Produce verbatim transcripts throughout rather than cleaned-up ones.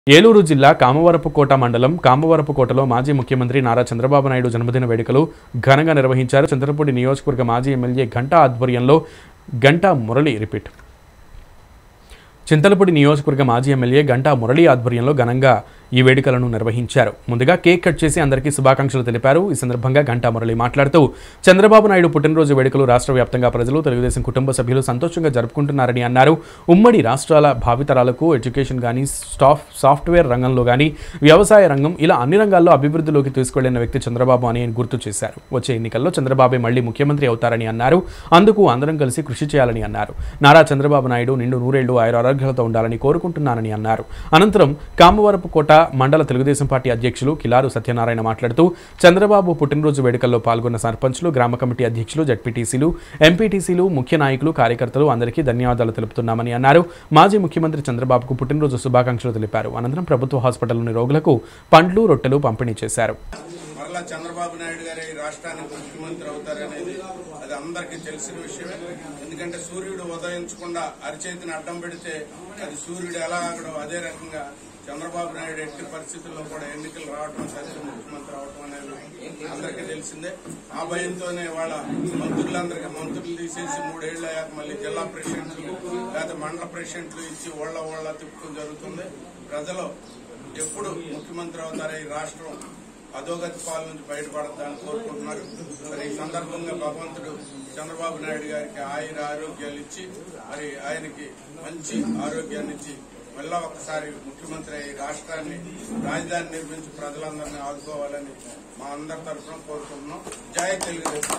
ఏలూరు జిల్లా కామవరపుకోట మండలం కామవరపుకోటలో మాజీ ముఖ్యమంత్రి నారా చంద్రబాబు నాయుడు జన్మదిన వేడుకలు ఘనంగా నిర్వహించారు. చంద్రపూడి నియోజకవర్గ మాజీ ఎమ్మెల్యే గంటా ఆధ్వర్యంలో గంటా మురళి రిపీట్ చింతలపూడి నియోజకవర్గ మాజీ ఎమ్మెల్యే గంటా మురళి ఆధ్వర్యంలో ఘనంగా ఈ వేడుకలను నిర్వహించారు. ముందుగా కేక్ కట్ చేసి అందరికీ శుభాకాంక్షలు తెలిపారు. ఈ సందర్భంగా గంటా మురళి మాట్లాడుతూ చంద్రబాబు నాయుడు పుట్టినరోజు వేడుకలు రాష్ట్ర వ్యాప్తంగా ప్రజలు తెలుగుదేశం కుటుంబ సభ్యులు సంతోషంగా జరుపుకుంటున్నారని అన్నారు. ఉమ్మడి రాష్ట్రాల భావితరాలకు ఎడ్యుకేషన్ కానీ స్టాఫ్ సాఫ్ట్వేర్ రంగంలో కానీ వ్యవసాయ రంగం ఇలా అన్ని రంగాల్లో అభివృద్ధిలోకి తీసుకెళ్లిన వ్యక్తి చంద్రబాబు అని గుర్తు చేశారు. వచ్చే ఎన్నికల్లో చంద్రబాబే మళ్లీ ముఖ్యమంత్రి అవుతారని అన్నారు. అందుకు అందరం కలిసి కృషి చేయాలని అన్నారు. నారా చంద్రబాబు నాయుడు నిండు నూరేళ్లు ఆయురారోగ్యాలతో ఉండాలని కోరుకుంటున్నానని అన్నారు. అనంతరం కామవరపుకోట మండల తెలుగుదేశం పార్టీ అధ్యక్షులు కిలారు సత్యనారాయణ మాట్లాడుతూ చంద్రబాబు పుట్టినరోజు వేడుకల్లో పాల్గొన్న సర్పంచ్లు, గ్రామ కమిటీ అధ్యక్షులు, జడ్పీటీసీలు, ఎంపీటీసీలు, ముఖ్య నాయకులు, కార్యకర్తలు అందరికీ ధన్యవాదాలు తెలుపుతున్నామని అన్నారు. మాజీ ముఖ్యమంత్రి చంద్రబాబుకు పుట్టినరోజు శుభాకాంక్షలు తెలిపారు. అనంతరం ప్రభుత్వ హాస్పిటల్లోని రోగులకు పండ్లు, రొట్టెలు పంపిణీ చేశారు. మరలా చంద్రబాబు నాయుడు గారి రాష్ట్రానికి ముఖ్యమంత్రి అవుతారనేది అది అందరికీ తెలిసిన విషయమే. ఎందుకంటే సూర్యుడు ఉదయించకుండా అరిచేతిని అడ్డం పెడితే అది సూర్యుడు ఎలా ఆగడం అదే రకంగా చంద్రబాబు నాయుడు ఎట్టి పరిస్థితుల్లో కూడా ఎన్నికలు రావడం సరిగ్గా ముఖ్యమంత్రి అవడం అనేది అందరికీ తెలిసిందే. ఆ భయంతోనే వాళ్ళ మంత్రులందరికీ మంత్రులు తీసేసి మూడేళ్ల అయ్యాక మళ్ళీ జిల్లా ప్రెసిడెంట్లు లేదా మండల ప్రెసిడెంట్లు ఇచ్చి ఓళ్ల ఓళ్ల తిప్పడం జరుగుతుంది. ప్రజలు ఎప్పుడు ముఖ్యమంత్రి అవుతారో ఈ రాష్ట్రం అధోగతి పాల నుంచి బయటపడతానని కోరుకుంటున్నారు. మరి ఈ సందర్భంగా భగవంతుడు చంద్రబాబు నాయుడు గారికి ఆయుర ఆరోగ్యాలు ఇచ్చి మరి ఆయనకి మంచి ఆరోగ్యాన్ని ఇచ్చి మళ్ళా ఒకసారి ముఖ్యమంత్రి అయ్యి రాష్ట్రాన్ని రాజధాని నిర్మించి ప్రజలందరినీ ఆదుకోవాలని మా అందరి తరఫున కోరుకుంటున్నాం. జై తెలుగుదేశం.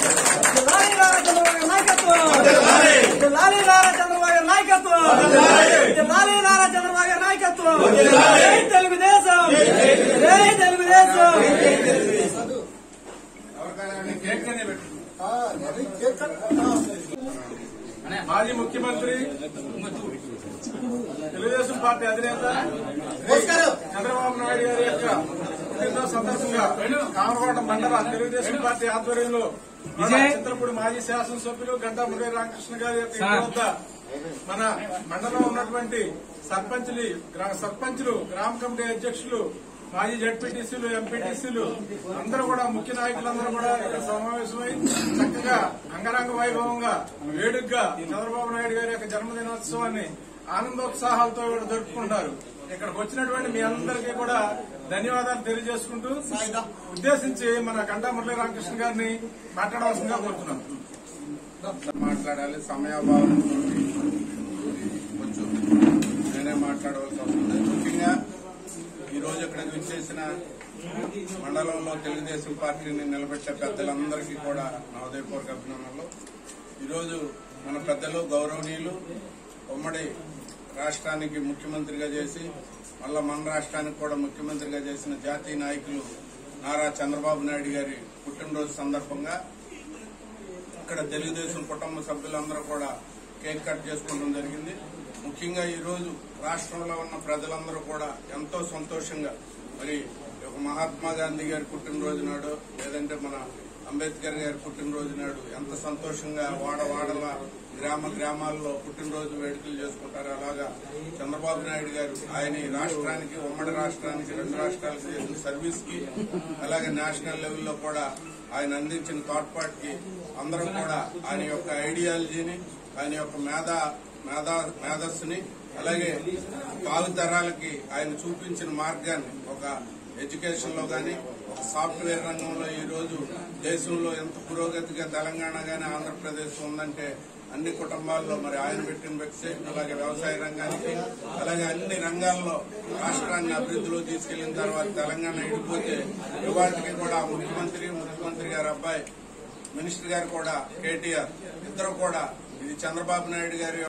మాజీ ముఖ్యమంత్రి తెలుగుదేశం పార్టీ అధినేత చంద్రబాబు నాయుడు గారి యొక్క పుట్టినరోజు సందర్భంగా కామరకోట మండల తెలుగుదేశం పార్టీ ఆధ్వర్యంలో చింతలపూడి మాజీ శాసనసభ్యులు గంటా మురళి రామకృష్ణ గారి యొక్క ఇంటి వద్ద మన మండలంలో ఉన్నటువంటి సర్పంచులు సర్పంచులు గ్రామ కమిటీ అధ్యక్షులు, మాజీ జడ్పీటీసీలు, ఎంపీటీసీలు అందరూ కూడా ముఖ్య నాయకులందరూ కూడా ఇక్కడ సమావేశమై చక్కగా అంగరంగ వైభవంగా వేడుకగా చంద్రబాబు నాయుడు గారి యొక్క జన్మదినోత్సవాన్ని ఆనందోత్సాహాలతో జరుపుకుంటారు. ఇక్కడికి వచ్చినటువంటి మీ అందరికీ కూడా ధన్యవాదాలు తెలియజేసుకుంటూ ఉద్దేశించి మన గంటా మురళి రామకృష్ణ గారిని మాట్లాడవలసిందిగా కోరుతున్నాం. మాట్లాడాలి సమయాభావం కొంచెం నేనే మాట్లాడవలసి వస్తుంది. ముఖ్యంగా ఈ రోజు ఇక్కడికి విచ్చేసిన మండలంలో తెలుగుదేశం పార్టీని నిలబెట్టే పెద్దలందరికీ కూడా నా హృదయపూర్వక అభినందనలు. ఈరోజు మన పెద్దలు గౌరవనీయులు ఉమ్మడి రాష్ట్రానికి ముఖ్యమంత్రిగా చేసి మళ్ళా మన రాష్ట్రానికి కూడా ముఖ్యమంత్రిగా చేసిన జాతీయ నాయకులు నారా చంద్రబాబు నాయుడు గారి పుట్టినరోజు సందర్భంగా ఇక్కడ తెలుగుదేశం కుటుంబ సభ్యులందరూ కూడా కేక్ కట్ చేసుకోవడం జరిగింది. ముఖ్యంగా ఈ రోజు రాష్ట్రంలో ఉన్న ప్రజలందరూ కూడా ఎంతో సంతోషంగా మరి ఒక మహాత్మా గాంధీ గారి పుట్టినరోజు నాడు లేదంటే మన అంబేద్కర్ గారి పుట్టినరోజు నాడు ఎంత సంతోషంగా వాడ వాడల గ్రామ గ్రామాల్లో పుట్టినరోజు వేడుకలు చేసుకుంటారు. అలాగా చంద్రబాబు నాయుడు గారు ఆయన ఈ రాష్ట్రానికి ఉమ్మడి రాష్ట్రానికి రెండు రాష్ట్రాలకు చేసిన సర్వీస్ కి అలాగే నేషనల్ లెవెల్లో కూడా ఆయన అందించిన తోడ్పాటుకి అందరూ కూడా ఆయన యొక్క ఐడియాలజీని ఆయన యొక్క మేధా మేధా మేధస్సుని అలాగే భావితరాలకి ఆయన చూపించిన మార్గాన్ని ఒక ఎడ్యుకేషన్ లో గానీ ఒక సాఫ్ట్వేర్ రంగంలో ఈ రోజు దేశంలో ఎంత పురోగతిగా తెలంగాణ గానీ ఆంధ్రప్రదేశ్ ఉందంటే అన్ని కుటుంబాల్లో మరి ఆయన పెట్టిన వ్యక్తి అలాగే వ్యవసాయ రంగానికి అలాగే అన్ని రంగాల్లో రాష్ట్రాన్ని అభివృద్ధిలో తీసుకెళ్లిన తర్వాత తెలంగాణ ఇడిపోతే ఇవాళకి కూడా ముఖ్యమంత్రి ముఖ్యమంత్రి గారి అబ్బాయి మినిస్టర్ గారు కూడా కేటీఆర్ ఇద్దరు కూడా ఇది చంద్రబాబు నాయుడు గారి